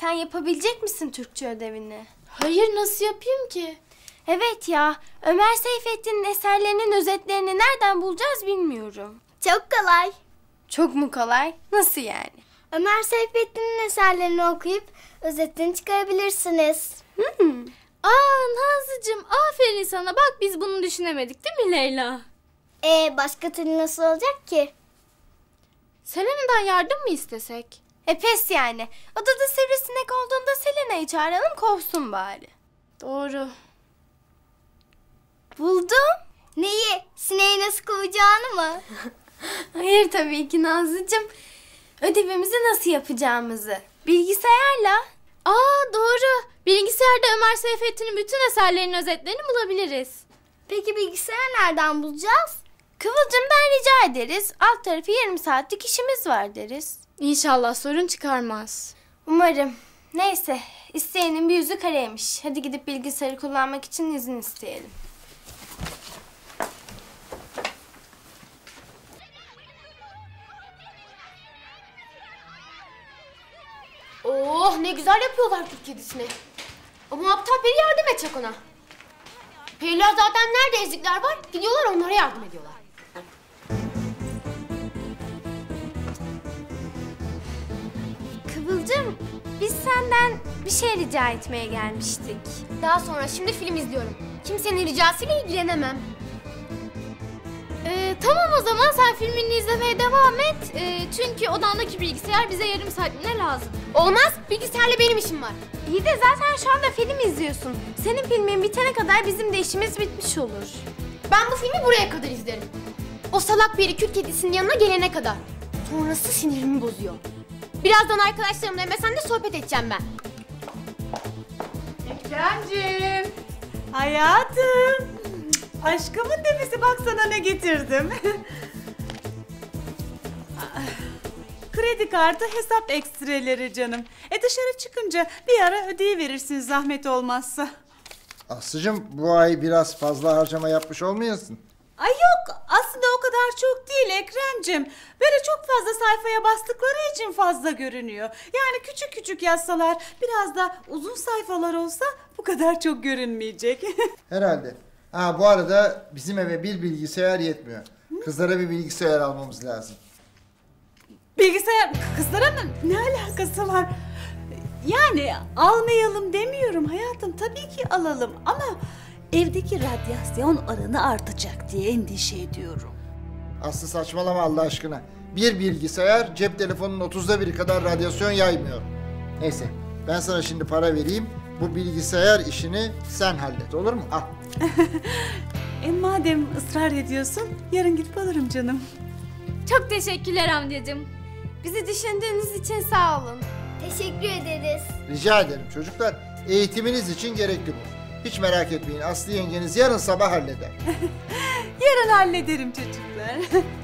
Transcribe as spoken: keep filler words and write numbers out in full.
sen yapabilecek misin Türkçe ödevini? Hayır, nasıl yapayım ki? Evet ya, Ömer Seyfettin'in eserlerinin özetlerini nereden bulacağız bilmiyorum. Çok kolay. Çok mu kolay? Nasıl yani? Ömer Seyfettin'in eserlerini okuyup özetini çıkarabilirsiniz. Hmm. Aa Nazlıcığım, aferin sana. Bak biz bunu düşünemedik değil mi Leyla? Ee, başka türlü nasıl olacak ki? Selena'dan yardım mı istesek? E pes yani. Odada sivrisinek olduğunda Selena'yı çağıralım, kovsun bari. Doğru. Buldum. Neyi? Sineği nasıl kovacağını mı? Hayır tabii ki Nazlıcığım. Ödevimizi nasıl yapacağımızı. Bilgisayarla. Aa doğru. Bilgisayarda Ömer Seyfettin'in bütün eserlerinin özetlerini bulabiliriz. Peki bilgisayarı nereden bulacağız? Kıvılcım'dan rica ederiz. Alt tarafı yarım saatlik işimiz var deriz. İnşallah sorun çıkarmaz. Umarım. Neyse, isteyenin bir yüzü kareymiş. Hadi gidip bilgisayarı kullanmak için izin isteyelim. Oh ne güzel yapıyorlar Türk kedisini. Ama aptal peri yardım edecek ona. Periler zaten nerede ezikler var gidiyorlar onlara yardım ediyorlar. Kıvılcım, biz senden bir şey rica etmeye gelmiştik. Daha sonra şimdi film izliyorum. Kimsenin ricasıyla ilgilenemem. Ee, tamam o zaman sen filmini izlemeye devam et. Ee, çünkü odandaki bilgisayar bize yarım saatliğine lazım. Olmaz, bilgisayarla benim işim var. İyi de zaten şu anda film izliyorsun. Senin filmin bitene kadar bizim de işimiz bitmiş olur. Ben bu filmi buraya kadar izlerim. O salak peri Kül kedisinin yanına gelene kadar. Sonrası sinirimi bozuyor. Birazdan arkadaşlarımla M S N'de sohbet edeceğim ben. Ekremciğim. Hayatım. Aşkımın nefesi, bak sana ne getirdim. Kredi kartı, hesap ekstreleri canım. E dışarı çıkınca bir ara ödeyiverirsin zahmet olmazsa. Aslıcığım bu ay biraz fazla harcama yapmış olmayasın? Ay yok, aslında o kadar çok değil Ekremciğim. Böyle çok fazla sayfaya bastıkları için fazla görünüyor. Yani küçük küçük yazsalar, biraz da uzun sayfalar olsa bu kadar çok görünmeyecek. Herhalde. Ha bu arada bizim eve bir bilgisayar yetmiyor. Kızlara bir bilgisayar almamız lazım. Bilgisayar kızlara mı? Ne alakası var? Yani almayalım demiyorum hayatım. Tabii ki alalım ama evdeki radyasyon oranı artacak diye endişe ediyorum. Aslı saçmalama Allah aşkına. Bir bilgisayar cep telefonunun otuzda biri kadar radyasyon yaymıyor. Neyse ben sana şimdi para vereyim. Bu bilgisayar işini sen hallet, olur mu? Al. E madem ısrar ediyorsun yarın gidip alırım canım. Çok teşekkürler amcacığım. Bizi düşündüğünüz için sağ olun. Teşekkür ederiz. Rica ederim çocuklar. Eğitiminiz için gerekli bu. Hiç merak etmeyin, Aslı yengeniz yarın sabah halleder. Yarın hallederim çocuklar.